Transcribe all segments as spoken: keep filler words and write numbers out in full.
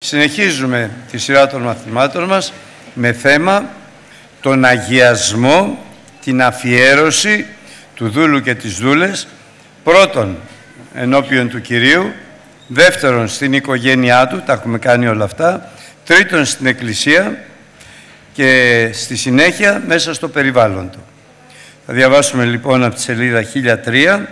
Συνεχίζουμε τη σειρά των μαθημάτων μας με θέμα τον αγιασμό, την αφιέρωση του δούλου και της δούλες, πρώτον ενώπιον του Κυρίου, δεύτερον στην οικογένειά του, τα έχουμε κάνει όλα αυτά, τρίτον στην Εκκλησία και στη συνέχεια μέσα στο περιβάλλον του. Θα διαβάσουμε λοιπόν από τη σελίδα χίλια τρία,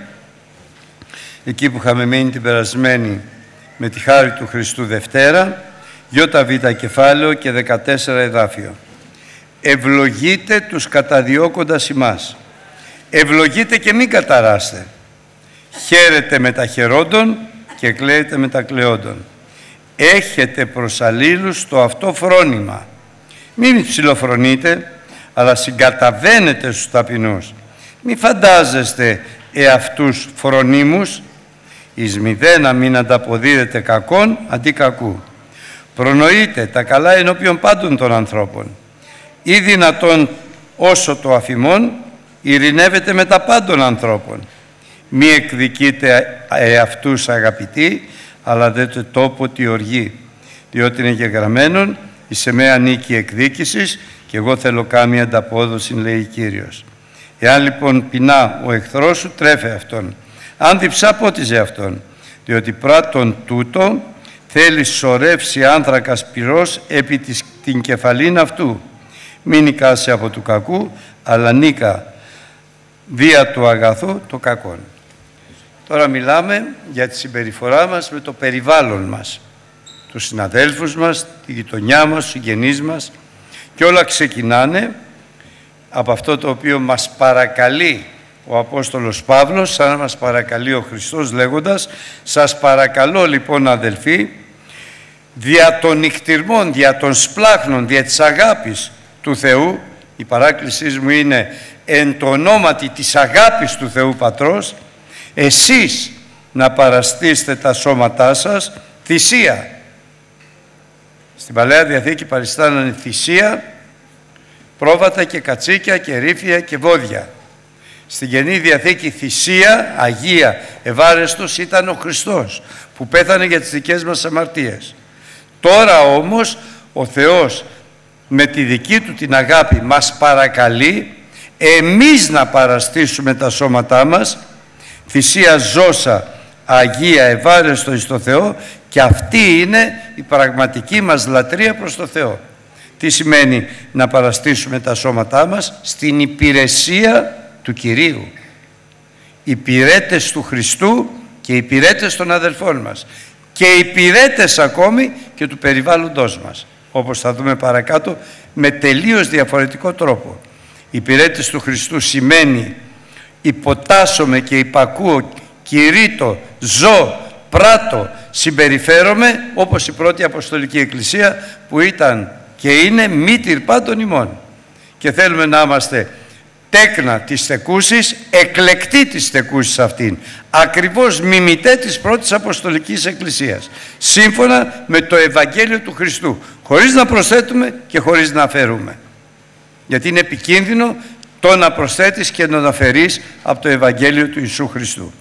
εκεί που είχαμε μείνει την περασμένη με τη χάρη του Χριστού Δευτέρα, ΙΒ κεφάλαιο και δεκατέσσερα εδάφιο. Ευλογείτε τους καταδιώκοντας ημάς. Ευλογείτε και μην καταράστε. Χαίρετε με τα χαιρόντων και κλαίετε με τα κλαιόντων. Έχετε προς αλλήλους το αυτό φρόνημα. Μην ψιλοφρονείτε, αλλά συγκαταβαίνετε στους ταπεινούς. Μην φαντάζεστε εαυτούς φρονίμους, εις μηδένα μην ανταποδίδετε κακόν αντί κακού. Προνοείτε τα καλά ενώπιον πάντων των ανθρώπων. Ή δυνατόν όσο το αφημών, ειρηνεύετε με τα πάντων ανθρώπων. Μη εκδικείτε εαυτούς αγαπητοί, αλλά δέτε τόπο τη οργή. Διότι είναι γεγραμμένον, εις εμέ ανήκει εκδίκησης, και εγώ θέλω κάμια ανταπόδοση, λέει Κύριος. Εάν λοιπόν πεινά ο εχθρός σου, τρέφε αυτόν. Αν διψά, πότιζε αυτόν. Διότι πράττων τούτο θέλει σωρεύσει άνθρακας πυρός επί της, την κεφαλήν αυτού. Μην νικάσει από του κακού, αλλά νίκα δια του αγαθού το κακόν. Τώρα μιλάμε για τη συμπεριφορά μας με το περιβάλλον μας, τους συναδέλφους μας, τη γειτονιά μας, τους συγγενείς μας, και όλα ξεκινάνε από αυτό το οποίο μας παρακαλεί ο Απόστολος Παύλος, σαν να μας παρακαλεί ο Χριστός λέγοντας: σας παρακαλώ λοιπόν αδελφοί, δια των νυχτυρμών, δια των σπλάχνων, δια της αγάπης του Θεού, η παράκλησή μου είναι εν το ονόματι της αγάπης του Θεού Πατρός, εσείς να παραστήσετε τα σώματά σας θυσία. Στην Παλαιά Διαθήκη παριστάνανε θυσία πρόβατα και κατσίκια και ρήφια και βόδια. Στην Καινή Διαθήκη θυσία, αγία, ευάρεστος ήταν ο Χριστός που πέθανε για τις δικές μας αμαρτίες. Τώρα όμως ο Θεός με τη δική του την αγάπη μας παρακαλεί εμείς να παραστήσουμε τα σώματά μας θυσία ζώσα, αγία, ευάρεστο εις το Θεό, και αυτή είναι η πραγματική μας λατρεία προς το Θεό. Τι σημαίνει να παραστήσουμε τα σώματά μας? Στην υπηρεσία του Κυρίου. Υπηρέτες του Χριστού και υπηρέτες των αδελφών μας και υπηρέτες ακόμη και του περιβάλλοντος μας, όπως θα δούμε παρακάτω με τελείως διαφορετικό τρόπο. Υπηρέτες του Χριστού σημαίνει υποτάσσομαι και υπακούω, κηρύττω, ζω, πράττω, συμπεριφέρομαι όπως η πρώτη Αποστολική Εκκλησία που ήταν και είναι μήτηρ πάντων ημών, και θέλουμε να είμαστε τέκνα της θεκούσης, εκλεκτή της θεκούσης αυτήν, ακριβώς μιμητέ της πρώτης Αποστολικής Εκκλησίας, σύμφωνα με το Ευαγγέλιο του Χριστού, χωρίς να προσθέτουμε και χωρίς να αφαιρούμε, γιατί είναι επικίνδυνο το να προσθέτεις και να αφαιρείς από το Ευαγγέλιο του Ιησού Χριστού.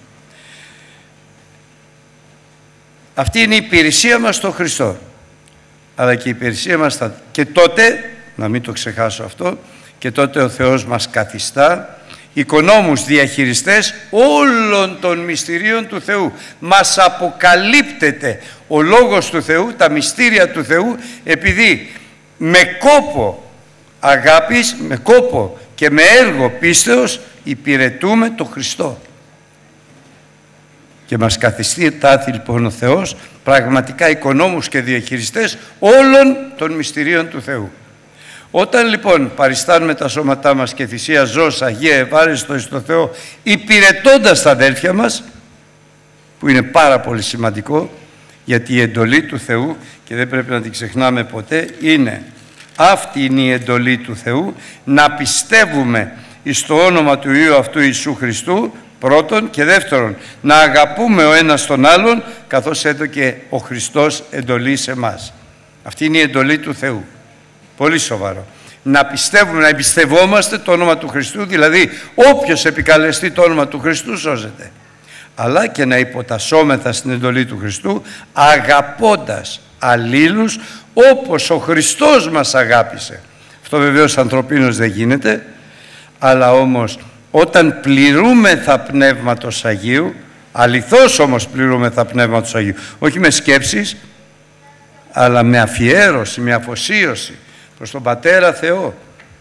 Αυτή είναι η υπηρεσία μας στον Χριστό, αλλά και η υπηρεσία μας θα... και τότε, να μην το ξεχάσω αυτό, και τότε ο Θεός μας καθιστά οικονόμους διαχειριστές όλων των μυστηρίων του Θεού. Μας αποκαλύπτεται ο Λόγος του Θεού, τα μυστήρια του Θεού, επειδή με κόπο αγάπης, με κόπο και με έργο πίστεως υπηρετούμε τον Χριστό. Και μας καθιστά λοιπόν ο Θεός πραγματικά οικονόμους και διαχειριστές όλων των μυστηρίων του Θεού. Όταν λοιπόν παριστάνουμε τα σώματά μας και θυσία ζώος, αγία, ευάρεστο εις το Θεό, υπηρετώντας τα αδέλφια μας, που είναι πάρα πολύ σημαντικό, γιατί η εντολή του Θεού, και δεν πρέπει να την ξεχνάμε ποτέ, είναι αυτή είναι η εντολή του Θεού, να πιστεύουμε εις το όνομα του Υιού αυτού Ιησού Χριστού, πρώτον, και δεύτερον, να αγαπούμε ο ένας τον άλλον, καθώς έδωκε ο Χριστός εντολή σε εμάς. Αυτή είναι η εντολή του Θεού. Πολύ σοβαρό. Να πιστεύουμε, να εμπιστευόμαστε το όνομα του Χριστού, δηλαδή όποιος επικαλεστεί το όνομα του Χριστού σώζεται. Αλλά και να υποτασσόμεθα στην εντολή του Χριστού, αγαπώντας αλλήλους όπως ο Χριστός μας αγάπησε. Αυτό βεβαίως ανθρωπίνως δεν γίνεται, αλλά όμως όταν πληρούμεθα Πνεύματος Αγίου, αληθώς όμως πληρούμεθα Πνεύματος Αγίου, όχι με σκέψεις, αλλά με αφιέρωση, με αφοσίωση προς τον Πατέρα Θεό.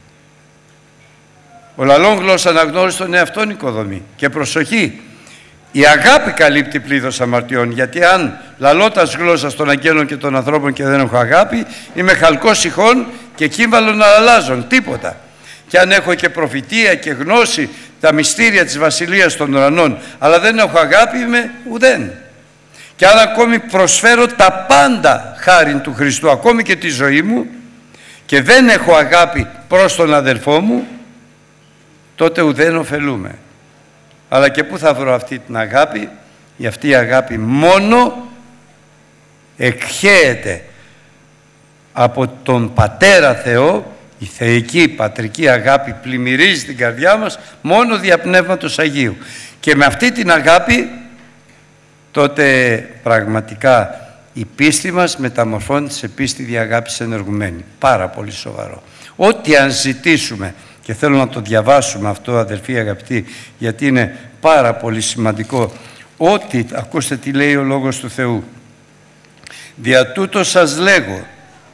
Ο λαλών γλώσσα αναγνώρισε τον εαυτόν οικοδομή. Και προσοχή, η αγάπη καλύπτει πλήθος αμαρτιών, γιατί αν λαλώτας γλώσσα των αγγέλων και των ανθρώπων και δεν έχω αγάπη, είμαι χαλκός ηχών και κύμβαλον αλλάζων, τίποτα. Και αν έχω και προφητεία και γνώση τα μυστήρια της Βασιλείας των Ουρανών, αλλά δεν έχω αγάπη, είμαι ουδέν. Και αν ακόμη προσφέρω τα πάντα χάριν του Χριστού, ακόμη και τη ζωή μου, και δεν έχω αγάπη προς τον αδελφό μου, τότε ουδέν ωφελούμε. Αλλά και πού θα βρω αυτή την αγάπη? Η αυτή η αγάπη μόνο εκχέεται από τον Πατέρα Θεό. Η θεϊκή πατρική αγάπη πλημμυρίζει την καρδιά μας μόνο δια Πνεύματος Αγίου. Και με αυτή την αγάπη τότε πραγματικά η πίστη μας μεταμορφώνεται σε πίστη δια αγάπης ενεργουμένη. Πάρα πολύ σοβαρό. Ό,τι αν ζητήσουμε, και θέλω να το διαβάσουμε αυτό, αδελφοί αγαπητοί, γιατί είναι πάρα πολύ σημαντικό, ότι, ακούστε τι λέει ο Λόγος του Θεού, δια τούτο σας λέγω,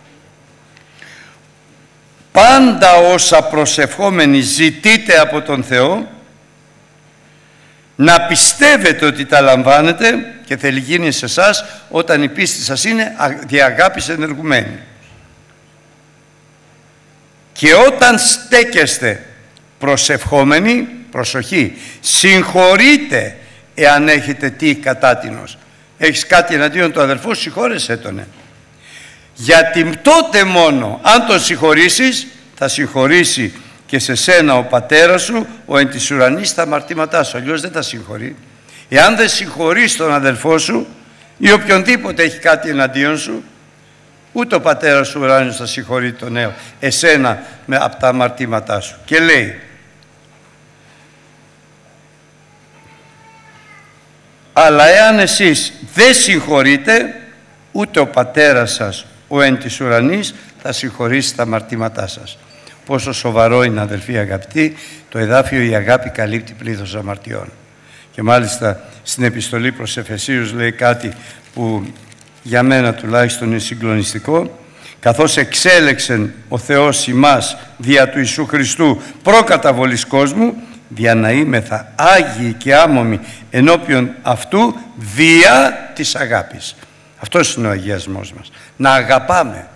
πάντα όσα προσευχόμενοι ζητείτε από τον Θεό, να πιστεύετε ότι τα λαμβάνετε, και θέλει γίνει σε εσάς όταν η πίστη σας είναι δια αγάπης ενεργουμένη. Και όταν στέκεστε προσευχόμενοι, προσοχή, συγχωρείτε εάν έχετε τι κατάτινος. Έχεις κάτι εναντίον του αδελφού, συγχώρεσέ τον. Γιατί τότε μόνο αν τον συγχωρήσεις, θα συγχωρήσει και σε σένα ο πατέρας σου, ο εν της ουρανής, τα αμαρτήματά σου. Αλλιώς δεν τα συγχωρεί. Εάν δεν συγχωρείς τον αδελφό σου ή οποιονδήποτε έχει κάτι εναντίον σου, ούτε ο πατέρας σου ουράνιος θα συγχωρεί τον νέο, εσένα με, από τα αμαρτήματά σου. Και λέει, αλλά εάν εσείς δεν συγχωρείτε, ούτε ο πατέρας σας, ο εν της ουρανής, θα συγχωρήσει τα αμαρτήματά σας. Πόσο σοβαρό είναι, αδελφοί αγαπητοί, το εδάφιο «Η αγάπη καλύπτει πλήθος αμαρτιών». Και μάλιστα στην επιστολή προς Εφεσίους λέει κάτι που για μένα τουλάχιστον είναι συγκλονιστικό. Καθώς εξέλεξεν ο Θεός ημάς δια του Ιησού Χριστού προκαταβολής κόσμου, δια να είμεθα άγιοι και άμωμοι ενώπιον αυτού δια της αγάπης. Αυτός είναι ο αγιασμός μας. Να αγαπάμε.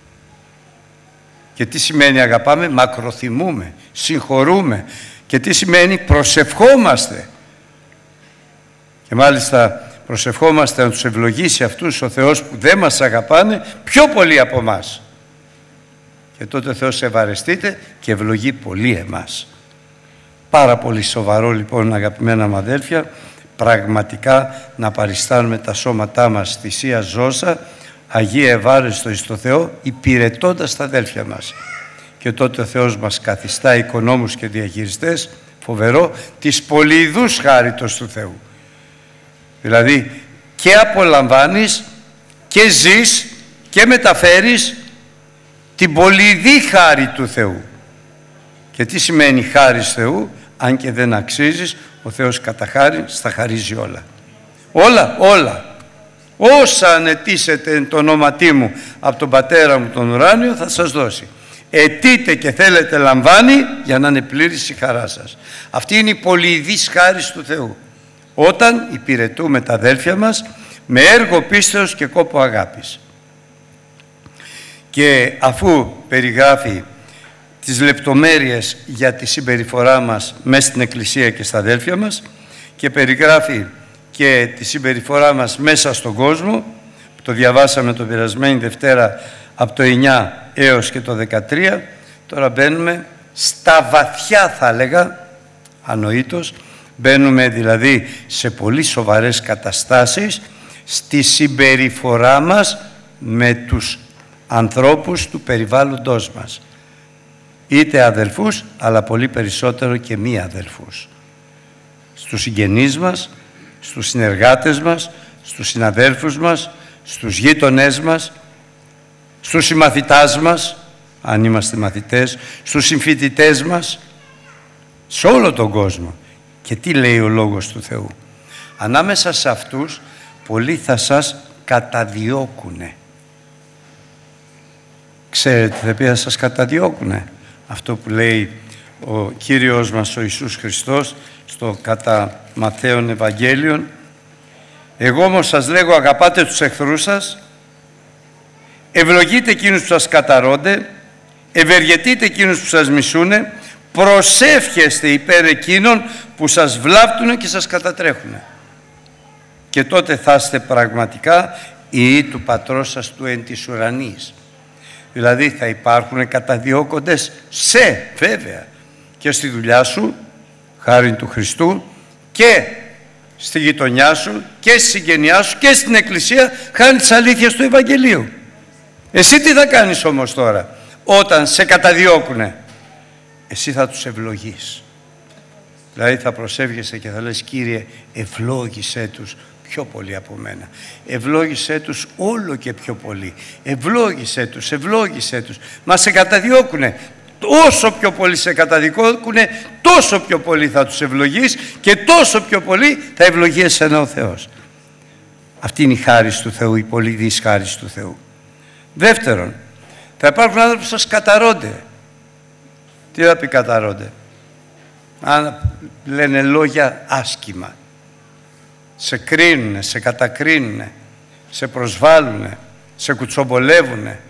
Και τι σημαίνει αγαπάμε? Μακροθυμούμε, συγχωρούμε. Και τι σημαίνει? Προσευχόμαστε. Και μάλιστα προσευχόμαστε να τους ευλογήσει αυτούς ο Θεός που δεν μας αγαπάνε πιο πολύ από εμάς. Και τότε ο Θεός ευαρεστείται και ευλογεί πολύ εμάς. Πάρα πολύ σοβαρό λοιπόν, αγαπημένα μου αδέλφια, πραγματικά να παριστάνουμε τα σώματά μας θυσία ζώσα, Αγία ευάρεστο εις το Θεό, υπηρετώντας τα αδέλφια μας. Και τότε ο Θεός μας καθιστά οικονόμους και διαχειριστές, φοβερό, της πολυειδούς χάριτος του Θεού. Δηλαδή και απολαμβάνεις και ζεις και μεταφέρεις την πολυειδή χάρη του Θεού. Και τι σημαίνει χάρις Θεού? Αν και δεν αξίζεις, ο Θεός κατά χάρη στα χαρίζει όλα. Όλα, όλα. Όσα ανετήσετε εν το ονόματί μου από τον Πατέρα μου τον ουράνιο θα σας δώσει. Αιτείτε και θέλετε λαμβάνει, για να είναι πλήρης η χαρά σας. Αυτή είναι η πολυειδής χάρις του Θεού. Όταν υπηρετούμε τα αδέλφια μας με έργο πίστεως και κόπο αγάπης. Και αφού περιγράφει τις λεπτομέρειες για τη συμπεριφορά μας μέσα στην Εκκλησία και στα αδέλφια μας, και περιγράφει και τη συμπεριφορά μας μέσα στον κόσμο, το διαβάσαμε το περασμένη Δευτέρα από το εννιά έως και το δεκατρία, τώρα μπαίνουμε στα βαθιά, θα έλεγα, ανοήτως, μπαίνουμε δηλαδή σε πολύ σοβαρές καταστάσεις στη συμπεριφορά μας με τους ανθρώπους του περιβάλλοντος μας. Είτε αδελφούς, αλλά πολύ περισσότερο και μη αδελφούς. Στους συγγενείς μας, στους συνεργάτες μας, στους συναδέλφους μας, στους γείτονές μας, στους συμμαθητάς μας, αν είμαστε μαθητές, στους συμφοιτητές μας, σε όλο τον κόσμο. Και τι λέει ο Λόγος του Θεού? Ανάμεσα σε αυτούς πολλοί θα σας καταδιώκουνε. Ξέρετε ποιοι θα σας καταδιώκουνε? Αυτό που λέει ο Κύριος μας ο Ιησούς Χριστός στο κατά Ματθαίον Ευαγγέλιον: εγώ όμως σας λέγω, αγαπάτε τους εχθρούς σας, ευλογείτε εκείνους που σας καταρρώνται, ευεργετείτε εκείνους που σας μισούνε, προσεύχεστε υπέρ εκείνων που σας βλάπτουν και σας κατατρέχουν. Και τότε θα είστε πραγματικά οι του Πατρός σας του εν της ουρανής. Δηλαδή θα υπάρχουν καταδιώκοντες σε, βέβαια, και στη δουλειά σου, χάριν του Χριστού, και στη γειτονιά σου και στη συγγενειά σου και στην εκκλησία, χάρη της αλήθειας του Ευαγγελίου. Εσύ τι θα κάνεις όμως τώρα όταν σε καταδιώκουνε? Εσύ θα τους ευλογείς. Δηλαδή θα προσεύχεσαι και θα λες: Κύριε, ευλόγησέ τους πιο πολύ από μένα. Ευλόγησέ τους όλο και πιο πολύ. Ευλόγησέ τους, ευλόγησέ τους. Μα σε καταδιώκουνε. Όσο πιο πολύ σε καταδικώκουνε, τόσο πιο πολύ θα τους ευλογείς και τόσο πιο πολύ θα ευλογεί εσένα ο Θεός. Αυτή είναι η χάρις του Θεού, η πολυδής χάρις του Θεού. Δεύτερον, θα υπάρχουν άνθρωποι που σας καταρρώνται. Τι θα πει καταρρώνται? Αν λένε λόγια άσχημα, σε κρίνουνε, σε κατακρίνουνε, σε προσβάλλουνε, σε κουτσομπολεύουνε,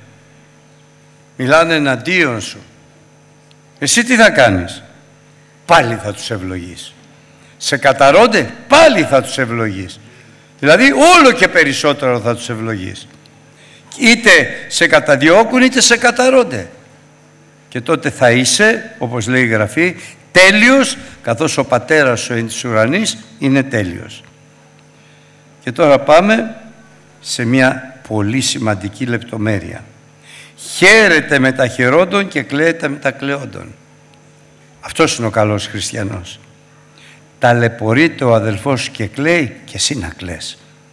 μιλάνε εναντίον σου. Εσύ τι θα κάνεις? Πάλι θα τους ευλογείς. Σε καταρρώνται, πάλι θα τους ευλογείς. Δηλαδή όλο και περισσότερο θα τους ευλογείς. Είτε σε καταδιώκουν είτε σε καταρρώνται. Και τότε θα είσαι, όπως λέει η Γραφή, τέλειος, καθώς ο Πατέρας σου εν της ουρανής είναι τέλειος. Και τώρα πάμε σε μια πολύ σημαντική λεπτομέρεια. Χαίρετε με τα χαιρόντων και κλαίτε με τα κλαιόντων. Αυτός είναι ο καλός χριστιανός. Ταλαιπωρείται ο αδελφός σου και κλαίει, και εσύ να κλαις.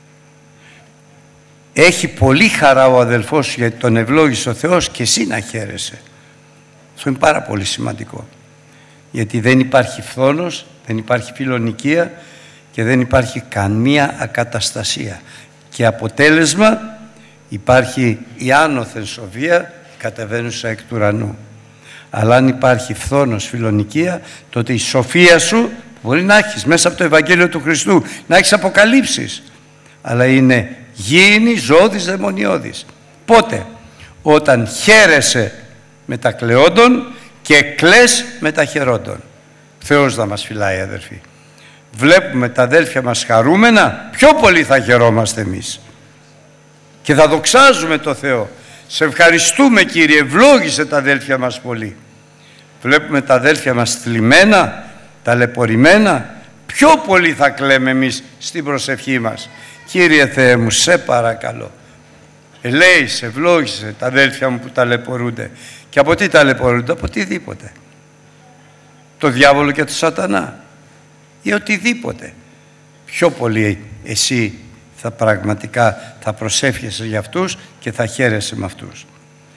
Έχει πολύ χαρά ο αδελφός σου γιατί τον ευλόγησε ο Θεός, και εσύ να χαίρεσαι. Αυτό είναι πάρα πολύ σημαντικό. Γιατί δεν υπάρχει φθόνος, δεν υπάρχει φιλονικία και δεν υπάρχει καμία ακαταστασία. Και αποτέλεσμα υπάρχει η άνωθεν σοφία, κατεβαίνουσα εκ του ουρανού. Αλλά αν υπάρχει φθόνος, φιλονικία, τότε η σοφία σου μπορεί να έχεις μέσα από το Ευαγγέλιο του Χριστού, να έχεις αποκαλύψεις, αλλά είναι γήινη, ζώδης, δαιμονιώδης. Πότε? Όταν χαίρεσαι με τα κλαιόντων και κλαις με τα χαιρόντων. Θεός να μας φυλάει, αδερφοί. Βλέπουμε τα αδέλφια μας χαρούμενα, πιο πολύ θα χαιρόμαστε εμείς. Και θα δοξάζουμε το Θεό. Σε ευχαριστούμε, Κύριε, ευλόγησε τα αδέλφια μας πολύ. Βλέπουμε τα αδέλφια μας θλιμμένα, ταλαιπωρημένα, πιο πολύ θα κλαίμε εμείς στην προσευχή μας. Κύριε Θεέ μου, σε παρακαλώ, ελέησε, ευλόγησε τα αδέλφια μου που ταλαιπωρούνται. Και από τι ταλαιπωρούνται? Από οτιδήποτε. Το διάβολο και το σατανά ή οτιδήποτε. Πιο πολύ εσύ θα πραγματικά θα προσεύχεσαι για αυτούς και θα χαίρεσαι με αυτούς.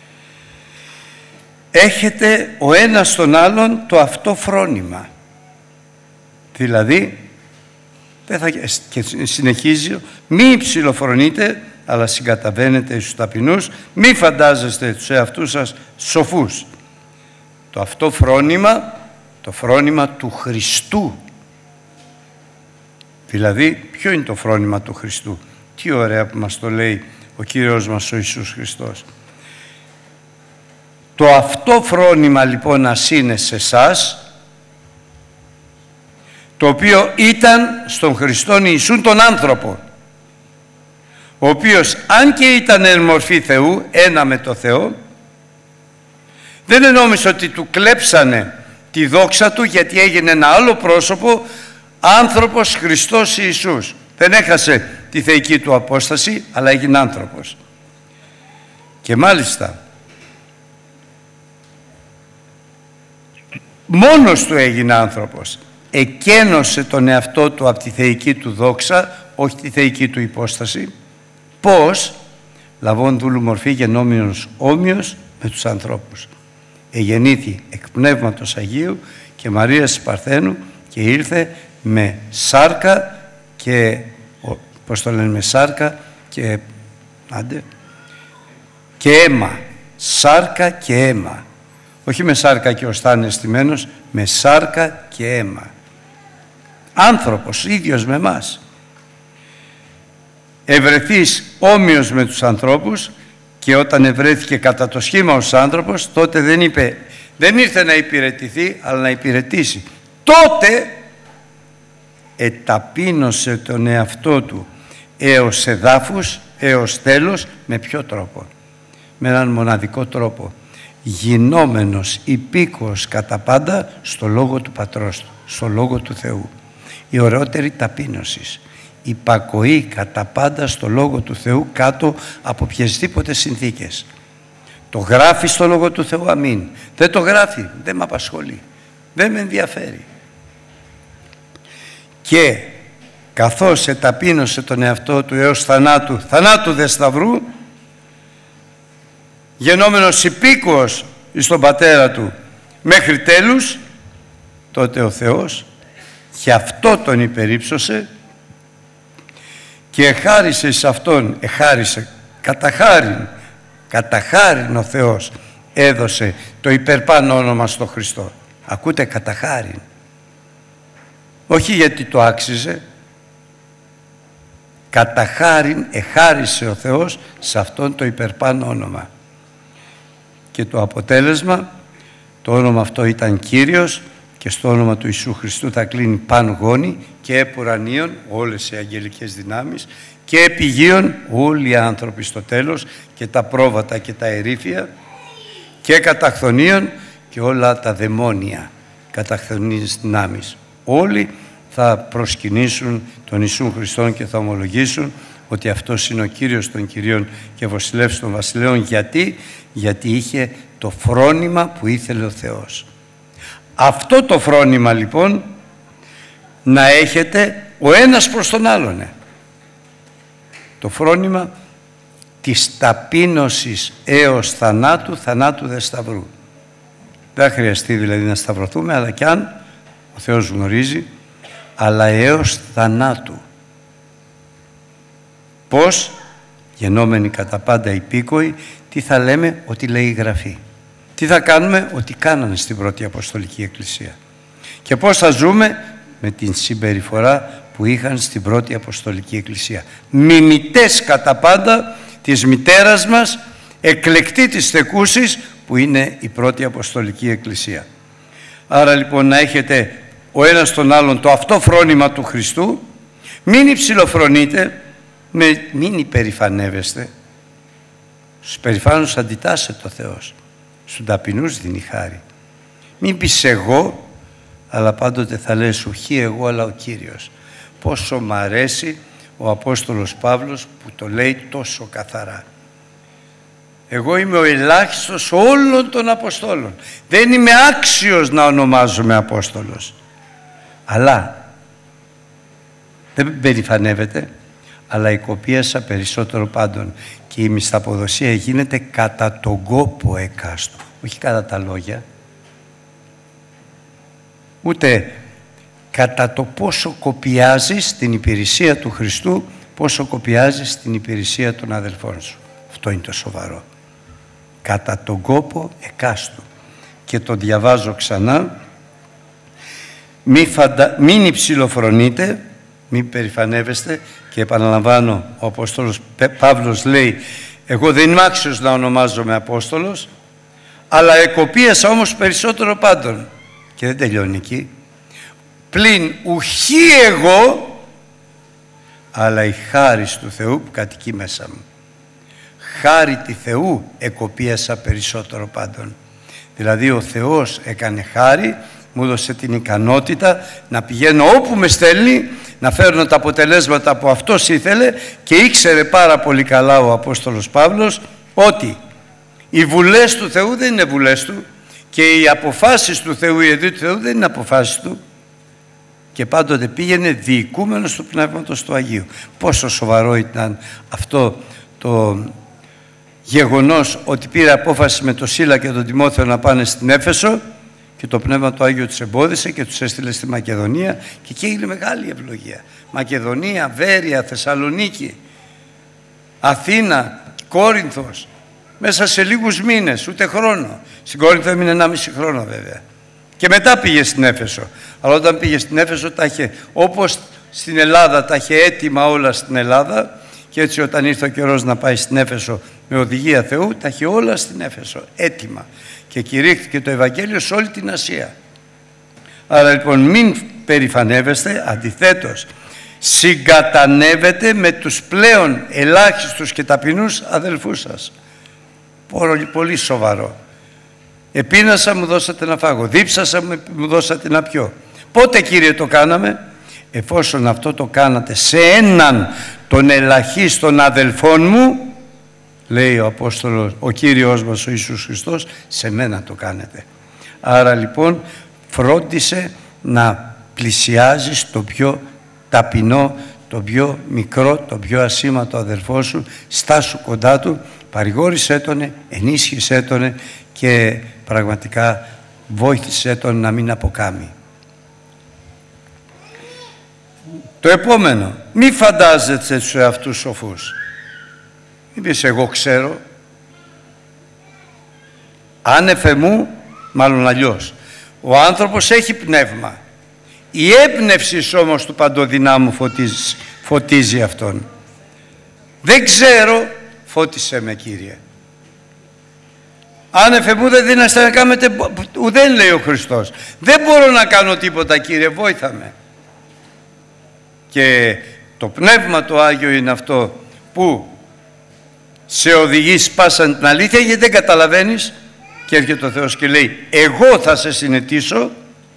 Έχετε ο ένας τον άλλον το αυτό φρόνημα. Δηλαδή, δεν θα, και συνεχίζει, μη ψιλοφρονείτε, αλλά συγκαταβαίνετε στους ταπεινούς, μη φαντάζεστε τους εαυτούς σας σοφούς. Το αυτό φρόνημα, το φρόνημα του Χριστού. Δηλαδή, ποιο είναι το φρόνημα του Χριστού? Τι ωραία που μας το λέει ο Κύριος μας ο Ιησούς Χριστός. Το αυτό φρόνημα λοιπόν ας είναι σε εσάς, το οποίο ήταν στον Χριστόν Ιησούν τον άνθρωπο, ο οποίος αν και ήταν εν μορφή Θεού, ένα με το Θεό, δεν ενόμισε ότι του κλέψανε τη δόξα του, γιατί έγινε ένα άλλο πρόσωπο, άνθρωπος Χριστός Ιησούς. Δεν έχασε τη θεϊκή του απόσταση, αλλά έγινε άνθρωπος. Και μάλιστα μόνος του έγινε άνθρωπος. Εκένωσε τον εαυτό του από τη θεϊκή του δόξα, όχι τη θεϊκή του υπόσταση. Πώς? λαβών δούλου μορφή γενόμενος όμοιος με τους ανθρώπους. Εγεννήθη εκ Πνεύματος Αγίου και Μαρίας της Παρθένου και ήρθε με σάρκα και, πώς το λένε, με σάρκα και, άντε, και αίμα. Σάρκα και αίμα. Όχι με σάρκα και οστά αισθημένος, με σάρκα και αίμα. Άνθρωπος, ίδιος με εμάς. Ευρεθείς όμοιος με τους ανθρώπους, και όταν ευρέθηκε κατά το σχήμα ως άνθρωπος, τότε δεν είπε, δεν ήρθε να υπηρετηθεί, αλλά να υπηρετήσει. Τότε εταπείνωσε τον εαυτό του έως εδάφους, έως τέλος. Με ποιο τρόπο? Με έναν μοναδικό τρόπο. Γινόμενος υπήκοος κατά πάντα στο λόγο του Πατρός του, στο λόγο του Θεού. Η ωραιότερη ταπείνωση. Υπακοή κατά πάντα στο λόγο του Θεού κάτω από οποιασδήποτε συνθήκες. Το γράφει στο λόγο του Θεού, αμήν. Δεν το γράφει, δεν με απασχολεί, δεν με ενδιαφέρει. Και καθώς εταπείνωσε τον εαυτό του έως θανάτου, θανάτου δε σταυρού, γενόμενος υπήκοος στον Πατέρα του μέχρι τέλους, τότε ο Θεός γι' αυτό τον υπερύψωσε και εχάρισε σε αυτόν, εχάρισε, κατά χάριν, κατά χάριν ο Θεός έδωσε το υπερπάνω όνομα στο Χριστό. Ακούτε, κατά χάριν. Όχι γιατί το άξιζε, κατά χάριν εχάρισε ο Θεός σε αυτόν το υπερπάνω όνομα. Και το αποτέλεσμα, το όνομα αυτό ήταν Κύριος, και στο όνομα του Ιησού Χριστού θα κλείνει παν γόνοι και επουρανίων όλες οι αγγελικές δυνάμεις και επιγείων όλοι οι άνθρωποι στο τέλος και τα πρόβατα και τα ερήφια και καταχθονίων και όλα τα δαιμόνια καταχθονίες δυνάμεις. Όλοι θα προσκυνήσουν τον Ιησού Χριστόν και θα ομολογήσουν ότι αυτός είναι ο Κύριος των Κυρίων και Βασιλεύς των Βασιλέων. Γιατί? Γιατί είχε το φρόνημα που ήθελε ο Θεός. Αυτό το φρόνημα λοιπόν να έχετε ο ένας προς τον άλλον. Το φρόνημα της ταπείνωσης έως θανάτου, θανάτου δε σταυρού. Δεν χρειαστεί δηλαδή να σταυρωθούμε, αλλά κι αν ο Θεός γνωρίζει, αλλά έως θανάτου. Πώς? Γενόμενοι κατά πάντα υπήκοοι, τι θα λέμε? Ότι λέει η Γραφή. Τι θα κάνουμε? Ότι κάνανε στην πρώτη Αποστολική Εκκλησία. Και πώς θα ζούμε? Με την συμπεριφορά που είχαν στην πρώτη Αποστολική Εκκλησία. Μιμητές κατά πάντα της μητέρας μας, εκλεκτή της θεκούσης, που είναι η πρώτη Αποστολική Εκκλησία. Άρα λοιπόν να έχετε ο ένας τον άλλον το αυτό φρόνημα του Χριστού, μην υψηλοφρονείτε, μην υπερηφανεύεστε. Στους περηφάνους αντιτάσσεται ο Θεός, στους ταπεινούς δίνει χάρη. Μην πεις εγώ, αλλά πάντοτε θα λες ουχή εγώ αλλά ο Κύριος. Πόσο μ' αρέσει ο Απόστολος Παύλος που το λέει τόσο καθαρά. Εγώ είμαι ο ελάχιστος όλων των Αποστόλων. Δεν είμαι άξιος να ονομάζομαι Απόστολος. Αλλά δεν περηφανεύεται, αλλά οικοπίασα περισσότερο πάντων. Και η μισθαποδοσία γίνεται κατά τον κόπο εκάστου, όχι κατά τα λόγια. Ούτε κατά το πόσο κοπιάζεις την υπηρεσία του Χριστού, πόσο κοπιάζεις την υπηρεσία των αδελφών σου. Αυτό είναι το σοβαρό. Κατά τον κόπο εκάστου. Και το διαβάζω ξανά. Μη φαντα... Μην υψηλοφρονείτε, μην περηφανεύεστε, και επαναλαμβάνω, ο Απόστολος Παύλος λέει εγώ δεν είμαι άξιος να ονομάζομαι Απόστολος, αλλά εκοπίασα όμως περισσότερο πάντων. Και δεν τελειώνει εκεί. Πλην ουχή εγώ, αλλά η χάρις του Θεού που κατοικεί μέσα μου. Χάρη τη Θεού εκοπίασα περισσότερο πάντων. Δηλαδή ο Θεός έκανε χάρη, μου έδωσε την ικανότητα να πηγαίνω όπου με στέλνει, να φέρνω τα αποτελέσματα που αυτός ήθελε, και ήξερε πάρα πολύ καλά ο Απόστολος Παύλος ότι οι βουλές του Θεού δεν είναι βουλές του και οι αποφάσεις του Θεού, οι εδροί του Θεού δεν είναι αποφάσεις του, και πάντοτε πήγαινε διοικούμενος του Πνεύματος του Αγίου. Πόσο σοβαρό ήταν αυτό το, γεγονός ότι πήρε απόφαση με τον Σίλα και τον Τιμόθεο να πάνε στην Έφεσο και το Πνεύμα το Άγιο τους εμπόδισε και τους έστειλε στη Μακεδονία και εκεί έγινε μεγάλη ευλογία. Μακεδονία, Βέρεια, Θεσσαλονίκη, Αθήνα, Κόρινθος, μέσα σε λίγους μήνες, ούτε χρόνο. Στην Κόρινθο έμεινε ενάμιση χρόνο βέβαια. Και μετά πήγε στην Έφεσο. Αλλά όταν πήγε στην Έφεσο τα είχε, όπως στην Ελλάδα τα είχε έτοιμα όλα στην Ελλάδα, και έτσι όταν ήρθε ο καιρός να πάει στην Έφεσο με οδηγία Θεού, τα είχε όλα στην Έφεσο έτοιμα. Και κηρύχθηκε το Ευαγγέλιο σε όλη την Ασία. Άρα λοιπόν μην περηφανεύεστε, αντιθέτως συγκατανεύετε με τους πλέον ελάχιστους και ταπεινούς αδελφούς σας. Πολύ, πολύ σοβαρό. Επίνασα, μου δώσατε να φάγω. Δίψασα, μου δώσατε να πιω. Πότε, Κύριε, το κάναμε? Εφόσον αυτό το κάνατε σε έναν των ελαχίστων αδελφών μου, λέει ο Απόστολος, ο Κύριος μας ο Ιησούς Χριστός, σε μένα το κάνετε. Άρα λοιπόν φρόντισε να πλησιάζεις το πιο ταπεινό, το πιο μικρό, το πιο ασήμαντο αδελφό σου, στάσου κοντά του, παρηγόρησέ τον, ενίσχυσέ τον και πραγματικά βόηθησέ τον να μην αποκάμει. Το επόμενο, μη φαντάζετε τους εαυτούς σοφούς. Μην πεις εγώ ξέρω. Άνευ μου, μάλλον αλλιώς. Ο άνθρωπος έχει πνεύμα. Η έμπνευση όμως του παντοδυνάμου φωτίζει, φωτίζει αυτόν. Δεν ξέρω, φώτισε με, Κύριε. Άνευ μου δεν δίναστε να κάνετε ουδέν, λέει ο Χριστός. Δεν μπορώ να κάνω τίποτα, Κύριε, βόηθα με. Και το Πνεύμα το Άγιο είναι αυτό που σε οδηγεί σπάσαν την αλήθεια, γιατί δεν καταλαβαίνεις, και έρχεται ο Θεός και λέει εγώ θα σε συνετήσω,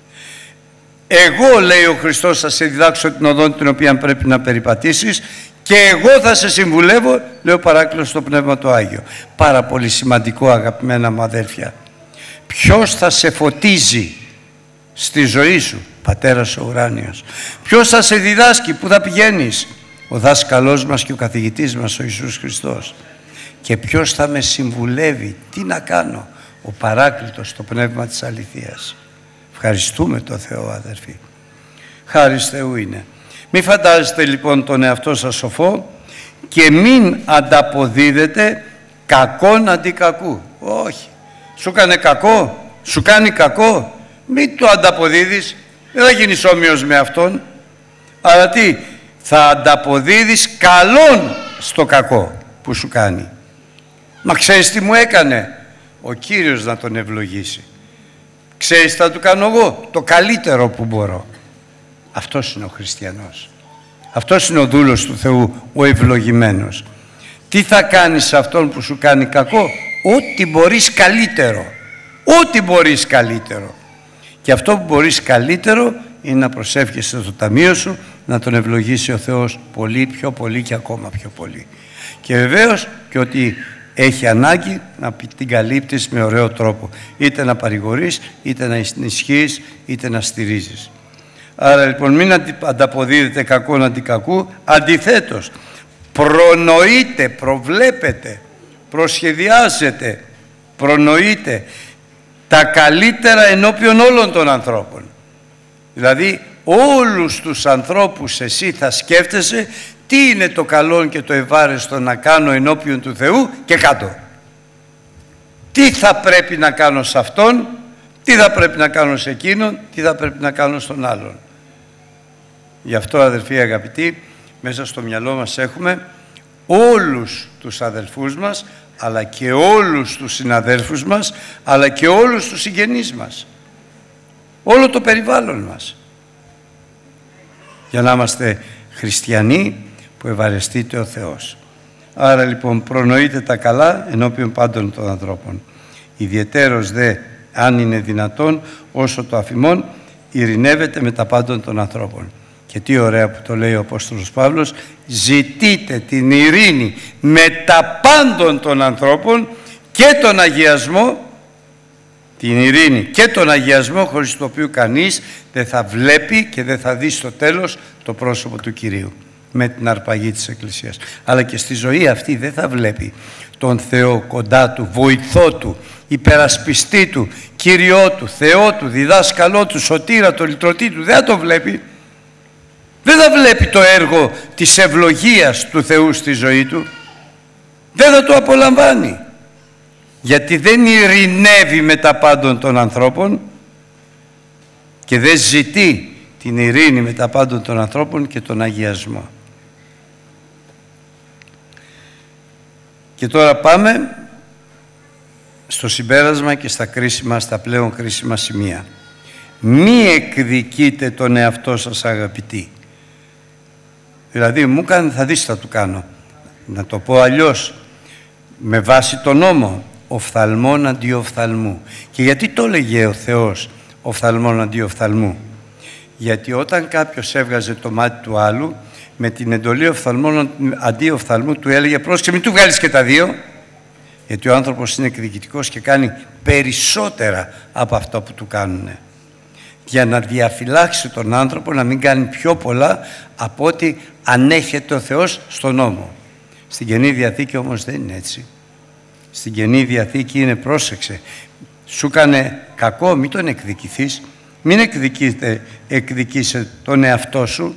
εγώ, λέει ο Χριστός, θα σε διδάξω την οδό την οποία πρέπει να περιπατήσεις και εγώ θα σε συμβουλεύω, λέει ο Παράκλητος στο Πνεύμα το Άγιο. Πάρα πολύ σημαντικό, αγαπημένα μου αδέλφια. Ποιος θα σε φωτίζει στη ζωή σου? Πατέρας ο ουράνιος. Ποιος θα σε διδάσκει? Πού θα πηγαίνεις? Ο δάσκαλός μας και ο καθηγητής μας ο Ιησούς Χριστός. Και ποιος θα με συμβουλεύει? Τι να κάνω? Ο Παράκλητος, το Πνεύμα της αληθείας. Ευχαριστούμε τον Θεό, αδερφοί. Χάρις Θεού είναι. Μην φαντάζεστε λοιπόν τον εαυτό σας σοφό και μην ανταποδίδετε κακόν αντί κακού. Όχι. Σου κάνει κακό, σου κάνει κακό, μην το ανταποδίδεις, δεν θα γίνεις όμοιος με αυτόν. Αλλά τι, θα ανταποδίδεις καλόν στο κακό που σου κάνει. Μα ξέρεις τι μου έκανε? Ο Κύριος να τον ευλογήσει. Ξέρεις τι θα του κάνω εγώ? Το καλύτερο που μπορώ. Αυτός είναι ο χριστιανός. Αυτός είναι ο δούλος του Θεού, ο ευλογημένος. Τι θα κάνεις σε αυτόν που σου κάνει κακό? Ό,τι μπορείς καλύτερο. Ό,τι μπορείς καλύτερο. Και αυτό που μπορείς καλύτερο είναι να προσεύχεσαι στο ταμείο σου, να τον ευλογήσει ο Θεός πολύ πιο πολύ και ακόμα πιο πολύ. Και βεβαίως και ότι έχει ανάγκη να την καλύπτεις με ωραίο τρόπο. Είτε να παρηγορείς, είτε να ενισχύεις, είτε να στηρίζεις. Άρα λοιπόν μην ανταποδίδετε κακόν αντί κακού, αντιθέτως προνοείτε, προβλέπετε, προσχεδιάζετε, προνοείτε τα καλύτερα ενώπιον όλων των ανθρώπων. Δηλαδή όλους τους ανθρώπους εσύ θα σκέφτεσαι τι είναι το καλό και το ευάρεστο να κάνω ενώπιον του Θεού και κάτω. Τι θα πρέπει να κάνω σε αυτόν, τι θα πρέπει να κάνω σε εκείνον, τι θα πρέπει να κάνω στον άλλον. Γι' αυτό, αδελφοί αγαπητοί, μέσα στο μυαλό μας έχουμε όλους τους αδελφούς μας, αλλά και όλους τους συναδέλφους μας, αλλά και όλους τους συγγενείς μας. Όλο το περιβάλλον μας. Για να είμαστε χριστιανοί που ευαρεστείται ο Θεός. Άρα λοιπόν προνοείτε τα καλά ενώπιον πάντων των ανθρώπων. Ιδιαιτέρως δε, αν είναι δυνατόν, όσο το αφημών, ειρηνεύεται με τα πάντων των ανθρώπων. Και τι ωραία που το λέει ο Απόστολος Παύλος, ζητείτε την ειρήνη με τα πάντων των ανθρώπων και τον αγιασμό, την ειρήνη και τον αγιασμό, χωρίς το οποίο κανείς δεν θα βλέπει και δεν θα δει στο τέλος το πρόσωπο του Κυρίου, με την αρπαγή της Εκκλησίας. Αλλά και στη ζωή αυτή δεν θα βλέπει τον Θεό κοντά του, βοηθό του, υπερασπιστή του, Κύριό του, Θεό του, διδάσκαλό του, σωτήρα του, λυτρωτή του, δεν θα το βλέπει. Δεν θα βλέπει το έργο της ευλογίας του Θεού στη ζωή του. Δεν θα το απολαμβάνει. Γιατί δεν ειρηνεύει με τα πάντων των ανθρώπων και δεν ζητεί την ειρήνη με τα πάντων των ανθρώπων και τον αγιασμό. Και τώρα πάμε στο συμπέρασμα και στα κρίσιμα, στα πλέον κρίσιμα σημεία. Μη εκδικείτε τον εαυτό σας, αγαπητοί. Δηλαδή μου κάνει, θα δεις θα του κάνω. Να το πω αλλιώς, με βάση τον νόμο, οφθαλμόν αντί οφθαλμού. Και γιατί το έλεγε ο Θεός οφθαλμόν αντί οφθαλμού? Γιατί όταν κάποιος έβγαζε το μάτι του άλλου, με την εντολή οφθαλμόν αντί οφθαλμού του έλεγε πρόσεξε, μην του βγάλεις και τα δύο, γιατί ο άνθρωπος είναι εκδικητικός και κάνει περισσότερα από αυτά που του κάνουν, για να διαφυλάξει τον άνθρωπο να μην κάνει πιο πολλά από ό,τι ανέχεται ο Θεός στον νόμο. Στην Καινή Διαθήκη όμως δεν είναι έτσι. Στην Καινή Διαθήκη είναι πρόσεξε, σου κάνε κακό, μην τον εκδικηθείς, μην εκδικήσε τον εαυτό σου,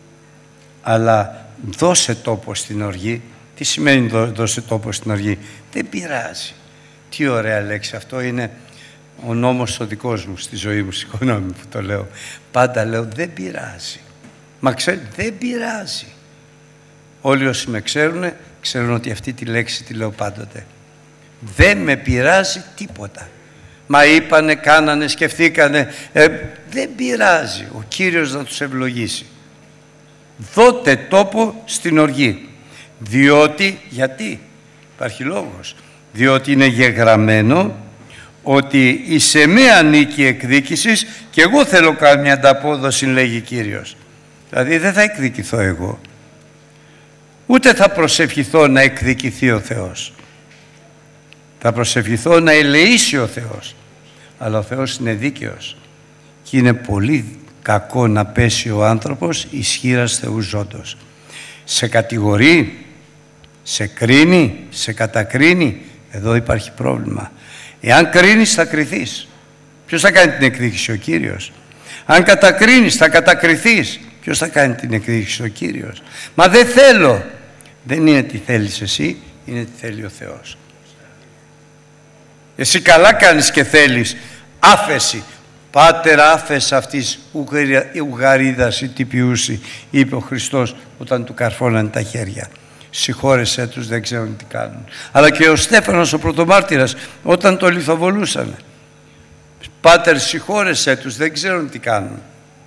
αλλά δώσε τόπο στην οργή. Τι σημαίνει δώσε τόπο στην οργή? Δεν πειράζει. Τι ωραία λέξη, αυτό είναι ο νόμος ο δικός μου στη ζωή μου, σηκώνομαι που το λέω. Πάντα λέω δεν πειράζει. Μα ξέρει, δεν πειράζει. Όλοι όσοι με ξέρουν, ξέρουν ότι αυτή τη λέξη τη λέω πάντοτε. Δεν με πειράζει τίποτα. Μα είπανε, κάνανε, σκεφτήκανε. Ε, δεν πειράζει. Ο Κύριος να τους ευλογήσει. Δώτε τόπο στην οργή. Διότι, γιατί, υπάρχει λόγος. Διότι είναι γεγραμμένο ότι εις εμέ ανήκει εκδίκησης και εγώ θέλω κάμια ανταπόδοση, λέγει Κύριος. Δηλαδή δεν θα εκδικηθώ εγώ. Ούτε θα προσευχηθώ να εκδικηθεί ο Θεός. Θα προσευχηθώ να ελεήσει ο Θεός. Αλλά ο Θεός είναι δίκαιος. Και είναι πολύ κακό να πέσει ο άνθρωπος ισχύρας Θεού ζώντος. Σε κατηγορεί, σε κρίνει, σε κατακρίνει. Εδώ υπάρχει πρόβλημα. Εάν κρίνεις θα κριθείς. Ποιος θα κάνει την εκδίκηση? Ο Κύριος. Αν κατακρίνεις θα κατακριθείς. Ποιος θα κάνει την εκδίκηση? Ο Κύριος. Μα δεν θέλω. Δεν είναι τι θέλεις εσύ, είναι τι θέλει ο Θεός. Εσύ καλά κάνεις και θέλεις άφεση. Πάτερ άφες αυτής ουγαρίδας ή τυπιούση, είπε ο Χριστός όταν του καρφώνανε τα χέρια. Συγχώρεσέ τους, δεν ξέρουν τι κάνουν. Αλλά και ο Στέφανος ο πρωτομάρτυρας όταν το λιθοβολούσανε. Πάτερ συγχώρεσέ τους, δεν ξέρουν τι κάνουν.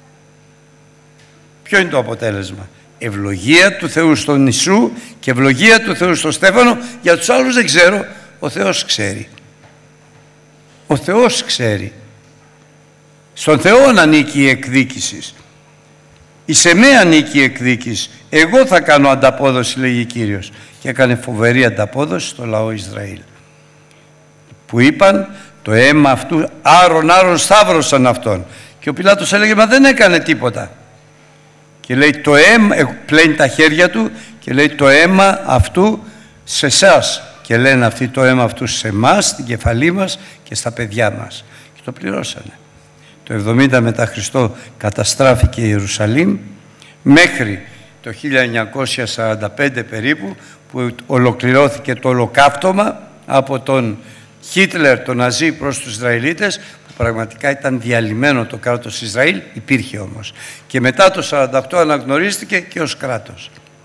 Ποιο είναι το αποτέλεσμα? Ευλογία του Θεού στον Ιησού και ευλογία του Θεού στον Στέφανο. Για τους άλλους δεν ξέρω, ο Θεός ξέρει. Ο Θεός ξέρει. Στον Θεό ανήκει η εκδίκηση. Εις εμέ ανήκει η εκδίκηση. Εγώ θα κάνω ανταπόδοση, λέγει Κύριος. Και έκανε φοβερή ανταπόδοση στο λαό Ισραήλ. Που είπαν το αίμα αυτού, άρον άρον σταύρωσαν αυτόν. Και ο Πιλάτος έλεγε μα δεν έκανε τίποτα. Και λέει το αίμα, πλένει τα χέρια του και λέει το αίμα αυτού σε εσάς. Και λένε αυτοί το αίμα αυτού σε εμάς, στην κεφαλή μας και στα παιδιά μας. Και το πληρώσανε. Το εβδομήντα μετά Χριστό καταστράφηκε η Ιερουσαλήμ μέχρι το χίλια εννιακόσια σαράντα πέντε περίπου που ολοκληρώθηκε το ολοκαύτωμα από τον Χίτλερ, τον Ναζί προς τους Ισραηλίτες, που πραγματικά ήταν διαλυμένο το κράτος Ισραήλ, υπήρχε όμως. Και μετά το σαράντα οκτώ αναγνωρίστηκε και ως κράτος.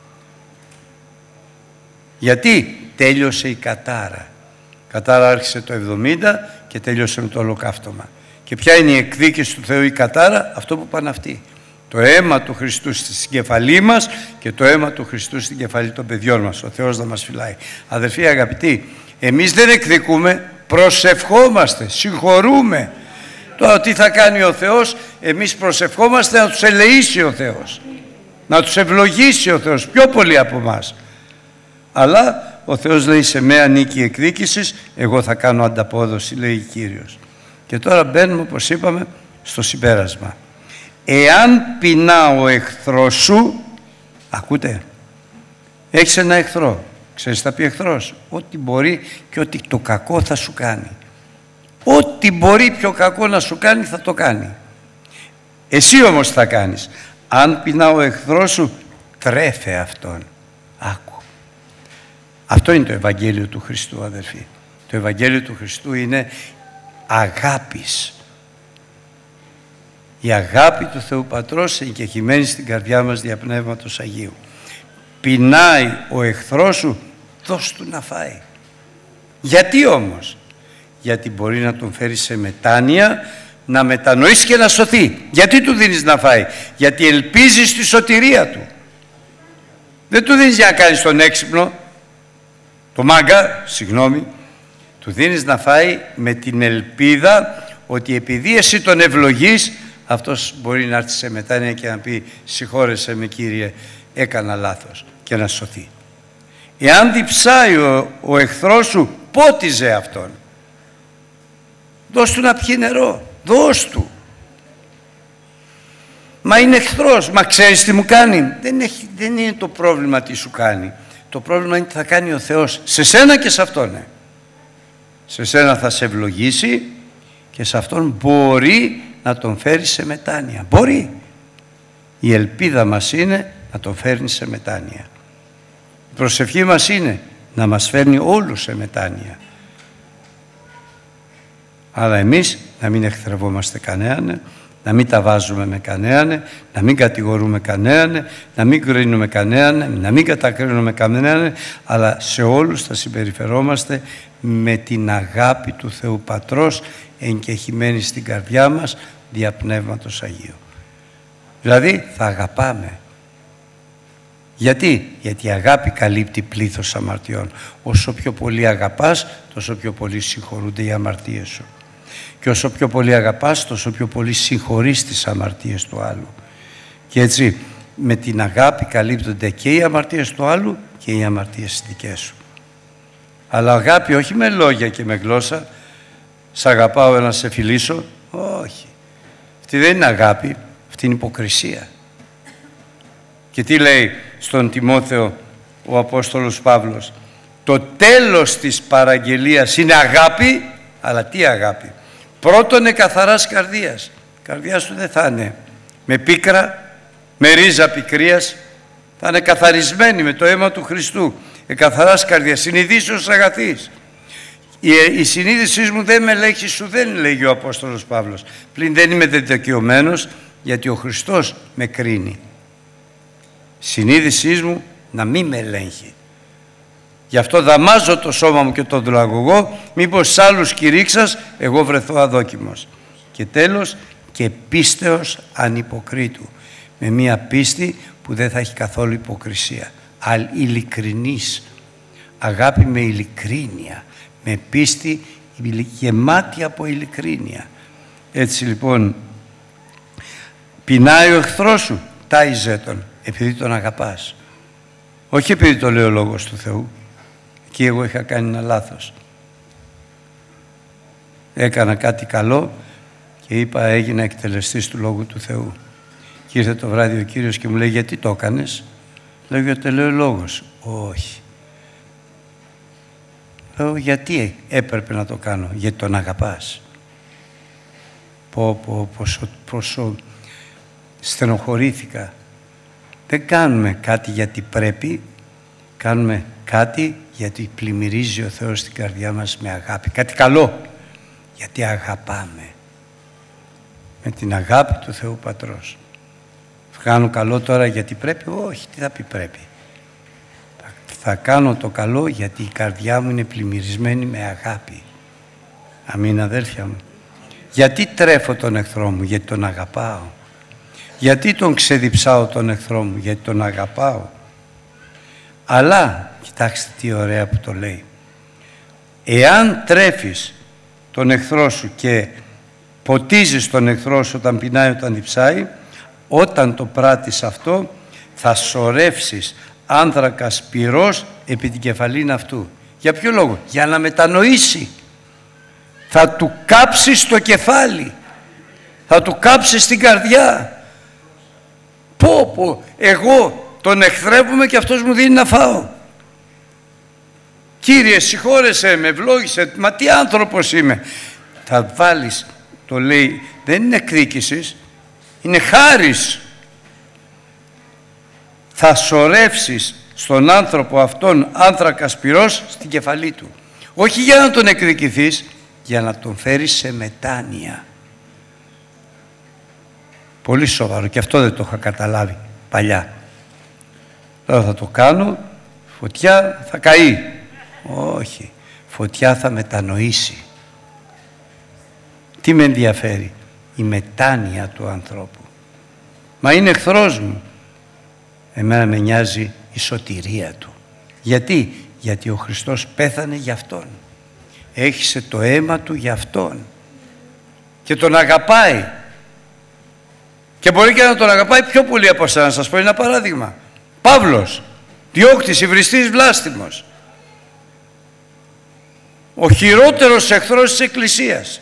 Γιατί? Τέλειωσε η κατάρα. Η κατάρα άρχισε το εβδομήντα και τέλειωσε με το ολοκαύτωμα. Και ποια είναι η εκδίκηση του Θεού η κατάρα? Αυτό που πάνε αυτοί. Το αίμα του Χριστού στην κεφαλή μας και το αίμα του Χριστού στην κεφαλή των παιδιών μας. Ο Θεός να μας φυλάει. Αδερφοί αγαπητοί, εμείς δεν εκδικούμε, προσευχόμαστε, συγχωρούμε. Τώρα τι θα κάνει ο Θεός? Εμείς προσευχόμαστε να τους ελεήσει ο Θεός, να τους ευλογήσει ο Θεός πιο πολύ από εμάς. Αλλά ο Θεός λέει σε μέ ανήκει η εκδίκηση, εγώ θα κάνω ανταπόδοση, λέει Κύριος. Και τώρα μπαίνουμε, όπως είπαμε, στο συμπέρασμα. Εάν πεινά ο εχθρός σου, ακούτε, έχεις ένα εχθρό, Ξέρεις θα πει εχθρός? Ό,τι μπορεί και ό,τι το κακό θα σου κάνει. Ό,τι μπορεί πιο κακό να σου κάνει θα το κάνει. Εσύ όμως θα κάνεις. Αν πεινά ο εχθρός σου, τρέφε αυτόν. Άκου. Αυτό είναι το Ευαγγέλιο του Χριστού, αδερφοί. Το Ευαγγέλιο του Χριστού είναι αγάπης. Η αγάπη του Θεού Πατρός εγκεχημένη στην καρδιά μας δια Πνεύματος Αγίου. Πεινάει ο εχθρός σου, δώσ' του να φάει. Γιατί όμως? Γιατί μπορεί να τον φέρει σε μετάνοια, να μετανοήσει και να σωθεί. Γιατί του δίνεις να φάει? Γιατί ελπίζεις στη σωτηρία του. Δεν του δίνεις για να κάνεις τον έξυπνο, το μάγκα, συγγνώμη. Του δίνεις να φάει με την ελπίδα ότι επειδή εσύ τον ευλογείς, αυτός μπορεί να έρθει σε μετάνοια και να πει συγχώρεσέ με Κύριε, έκανα λάθος, και να σωθεί. Εάν διψάει ο, ο εχθρός σου, πότιζε αυτόν. Δώσ' του να πιει νερό, δώσ' του. Μα είναι εχθρός, μα ξέρεις τι μου κάνει? Δεν, έχει, δεν είναι το πρόβλημα τι σου κάνει. Το πρόβλημα είναι τι θα κάνει ο Θεός σε σένα και σε αυτόν. Ναι. Σε σένα θα σε ευλογήσει και σε αυτόν μπορεί να τον φέρει σε μετάνοια. Μπορεί. Η ελπίδα μας είναι να τον φέρνει σε μετάνοια. Η προσευχή μας είναι να μας φέρνει όλους σε μετάνοια. Αλλά εμείς να μην εχθρευόμαστε κανέναν, να μην τα βάζουμε με κανέναν, να μην κατηγορούμε κανέναν, να μην κρίνουμε κανέναν, να μην κατακρίνουμε κανέναν, αλλά σε όλους θα συμπεριφερόμαστε με την αγάπη του Θεού Πατρός εγκεχημένη στην καρδιά μας δια Πνεύματος Αγίου. Δηλαδή θα αγαπάμε. Γιατί? Γιατί η αγάπη καλύπτει πλήθος αμαρτιών. Όσο πιο πολύ αγαπάς, τόσο πιο πολύ συγχωρούνται οι αμαρτίες σου. Και όσο πιο πολύ αγαπάς, τόσο πιο πολύ συγχωρείς τις αμαρτίες του άλλου. Και έτσι με την αγάπη καλύπτονται και οι αμαρτίες του άλλου και οι αμαρτίες δικές σου. Αλλά αγάπη όχι με λόγια και με γλώσσα, σ' αγαπάω να σε φιλήσω, όχι. Αυτή δεν είναι αγάπη, αυτή είναι υποκρισία. Και τι λέει στον Τιμόθεο ο Απόστολος Παύλος? Το τέλος της παραγγελίας είναι αγάπη, αλλά τι αγάπη? Πρώτον είναι καθαράς καρδίας. Η καρδιά σου δεν θα είναι με πίκρα, με ρίζα πικρίας, θα είναι καθαρισμένη με το αίμα του Χριστού. Ε, καθαράς καρδίας, συνειδήσεως αγαθής. Η, η συνείδησή μου δεν με ελέγχει σου δεν, λέγει ο Απόστολος Παύλος. Πλην δεν είμαι δικαιωμένος, γιατί ο Χριστός με κρίνει. Συνείδησή μου να μην με ελέγχει. Γι' αυτό δαμάζω το σώμα μου και τον δουλαγωγό, μήπως σ' άλλους κηρύξας εγώ βρεθώ αδόκιμος. Και τέλος, και πίστεως ανυποκρίτου. Με μία πίστη που δεν θα έχει καθόλου υποκρισία. Αλλά ειλικρινής. Αγάπη με ειλικρίνεια. Με πίστη γεμάτη από ειλικρίνεια. Έτσι λοιπόν, πεινάει ο εχθρός σου, τάιζε τον, επειδή τον αγαπάς. Όχι επειδή το λέει ο Λόγος του Θεού. Εκεί εγώ είχα κάνει ένα λάθος. Έκανα κάτι καλό και είπα έγινα εκτελεστής του Λόγου του Θεού. Και ήρθε το βράδυ ο Κύριος και μου λέει γιατί το έκανες? Λέω γιατί λέει ο Λόγος. Όχι. Λέω γιατί έπρεπε να το κάνω? Γιατί τον αγαπάς. Πω πω πόσο, πόσο στενοχωρήθηκα. Δεν κάνουμε κάτι γιατί πρέπει, κάνουμε κάτι γιατί πλημμυρίζει ο Θεός στην καρδιά μας με αγάπη. Κάτι καλό, γιατί αγαπάμε. Με την αγάπη του Θεού Πατρός. Κάνω καλό τώρα γιατί πρέπει, όχι, τι θα πει πρέπει. Θα κάνω το καλό γιατί η καρδιά μου είναι πλημμυρισμένη με αγάπη. Αμήν αδέρφια μου. Γιατί τρέφω τον εχθρό μου? Γιατί τον αγαπάω. Γιατί τον ξεδιψάω τον εχθρό μου? Γιατί τον αγαπάω. Αλλά, κοιτάξτε τι ωραία που το λέει. Εάν τρέφεις τον εχθρό σου και ποτίζεις τον εχθρό σου όταν πεινάει, όταν διψάει, όταν το πράττεις αυτό θα σωρεύσεις άνθρακα πυρός επί την κεφαλήν αυτού. Για ποιο λόγο? Για να μετανοήσει. Θα του κάψεις το κεφάλι. Θα του κάψεις την καρδιά. Πω πω, εγώ τον εχθρεύομαι και αυτός μου δίνει να φάω. Κύριε συγχώρεσέ με, ευλόγησε, μα τι άνθρωπος είμαι. Θα βάλεις, το λέει, δεν είναι εκδίκησης, είναι χάρις. Θα σωρεύσεις στον άνθρωπο αυτόν άνθρακα σπυρός στην κεφαλή του. Όχι για να τον εκδικηθείς, για να τον φέρεις σε μετάνοια. Πολύ σοβαρό, και αυτό δεν το είχα καταλάβει παλιά. Τώρα θα το κάνω, φωτιά θα καεί. Όχι, φωτιά θα μετανοήσει. Τι με ενδιαφέρει? Η μετάνοια του ανθρώπου. Μα είναι εχθρός μου. Εμένα με νοιάζει η σωτηρία του. Γιατί? Γιατί ο Χριστός πέθανε για Αυτόν. Έχισε το αίμα Του για Αυτόν. Και τον αγαπάει. Και μπορεί και να τον αγαπάει πιο πολύ από εσάς. Να σας πω ένα παράδειγμα. Παύλος, διώκτης, υβριστής, βλάστημος. Ο χειρότερος εχθρός της Εκκλησίας.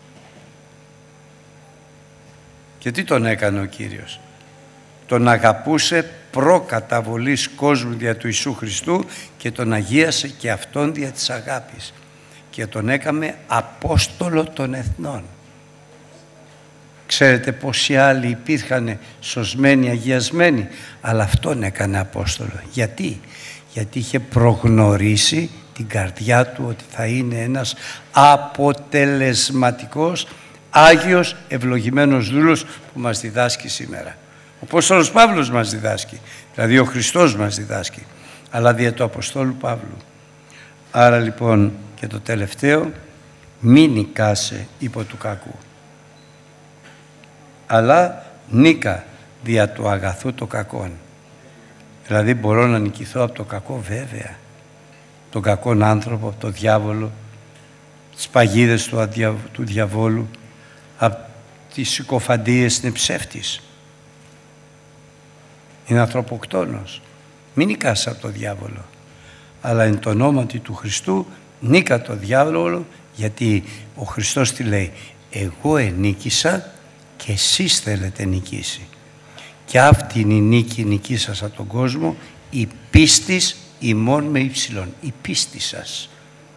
Και τι τον έκανε ο Κύριος? Τον αγαπούσε προκαταβολής κόσμου δια του Ιησού Χριστού και τον αγίασε και Αυτόν δια της αγάπης. Και τον έκαμε Απόστολο των Εθνών. Ξέρετε πόσοι άλλοι υπήρχαν σωσμένοι, αγιασμένοι, αλλά Αυτόν έκανε Απόστολο. Γιατί? Γιατί είχε προγνωρίσει την καρδιά του ότι θα είναι ένας αποτελεσματικός, άγιος, ευλογημένος δούλος που μας διδάσκει σήμερα. Ο Απόστολος Παύλος μας διδάσκει, δηλαδή ο Χριστός μας διδάσκει, αλλά δια του Αποστόλου Παύλου. Άρα λοιπόν και το τελευταίο, μη νικάσαι υπό του κακού, αλλά νίκα δια του αγαθού το κακόν. Δηλαδή μπορώ να νικηθώ από το κακό, βέβαια, τον κακόν άνθρωπο, από τον διάβολο, τις παγίδες του, αδια, του διαβόλου, από τις συκοφαντίες, είναι ψεύτης. Είναι ανθρωποκτόνος. Μην νικάς από τον διάβολο. Αλλά εν το ονόματι του Χριστού νίκα το διάβολο, γιατί ο Χριστός τι λέει? Εγώ ενίκησα και εσείς θέλετε νικήσει. Και αυτή είναι η νίκη νικήσασα τον κόσμο, η πίστης ημών με υψηλών. Η πίστη σας.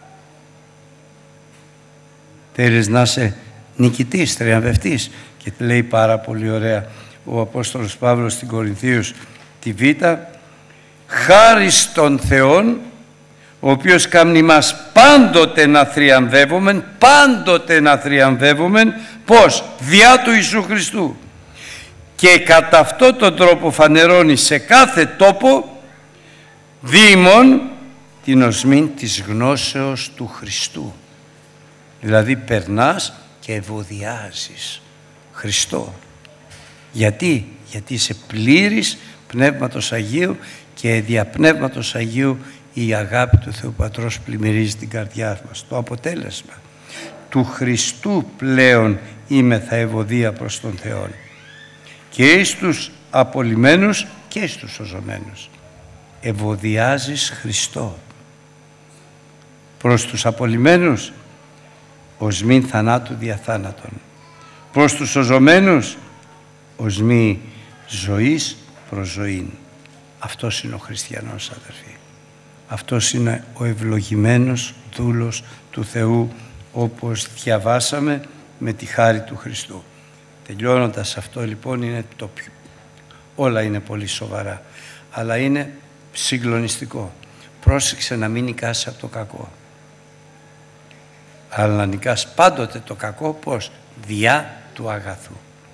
Θέλεις να είσαι νικητής, τριαμβευτής? Και λέει πάρα πολύ ωραία ο Απόστολος Παύλος στην Κορινθίους τη Β, χάρις των Θεών, ο οποίος κάνει μας πάντοτε να θριαμβεύομεν, πάντοτε να θριαμβεύομεν, πώς? Διά του Ιησού Χριστού. Και κατά αυτόν τον τρόπο φανερώνει σε κάθε τόπο δήμον την οσμήν της γνώσεως του Χριστού. Δηλαδή περνάς και ευωδιάζεις Χριστό. Γιατί? Γιατί είσαι πλήρης Πνεύματος Αγίου και δια Πνεύματος Αγίου η αγάπη του Θεού Πατρός πλημμυρίζει την καρδιά μας. Το αποτέλεσμα του Χριστού πλέον είμαι θα ευωδία προς τον Θεό, και εις τους απολυμένους και εις τους σωζωμένους. Ευωδιάζεις Χριστό. Προς τους απολυμένους οσμήν θανάτου δια θάνατον. Προς τους σωζωμένους οσμή ζωής προς ζωήν. Αυτός είναι ο χριστιανός, αδερφοί. Αυτός είναι ο ευλογημένος δούλος του Θεού, όπως διαβάσαμε με τη χάρη του Χριστού. Τελειώνοντας αυτό λοιπόν, είναι το πιο... όλα είναι πολύ σοβαρά, αλλά είναι συγκλονιστικό. Πρόσεξε να μην νικάς από το κακό, αλλά να νικάς πάντοτε το κακό, πώς? Διά του αγαθού.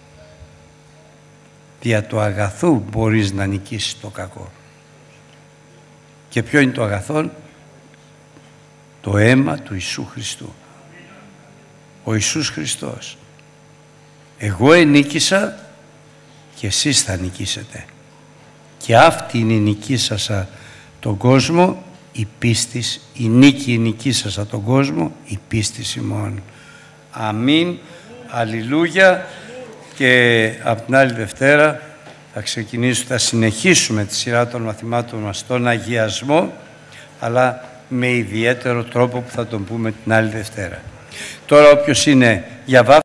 Δια του αγαθού μπορείς να νικήσεις το κακό. Και ποιο είναι το αγαθόν? Το αίμα του Ιησού Χριστού. Ο Ιησούς Χριστός. Εγώ ενίκησα και εσείς θα νικήσετε. Και αυτή είναι η νικήσασα τον κόσμο, η πίστης, η νίκη η νικήσασα τον κόσμο, η πίστης ημών. Αμήν, αλληλούια. Και από την άλλη Δευτέρα θα ξεκινήσουμε, θα συνεχίσουμε τη σειρά των μαθημάτων μας στον αγιασμό, αλλά με ιδιαίτερο τρόπο που θα τον πούμε την άλλη Δευτέρα. Τώρα όποιος είναι για